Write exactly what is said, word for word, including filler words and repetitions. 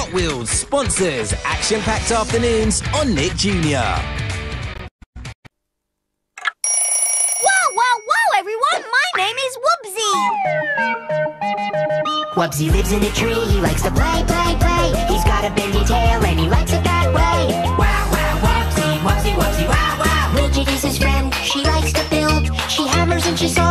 Hot Wheels sponsors action-packed afternoons on Nick Junior Wow, wow, wow, everyone! My name is Wubbzy! Wubbzy lives in a tree, he likes to play, play, play. He's got a bendy tail and he likes it that way. Wow, wow, Wubbzy, Wubbzy, Wubbzy, wow, wow. Widget is his friend, she likes to build. She hammers and she saws.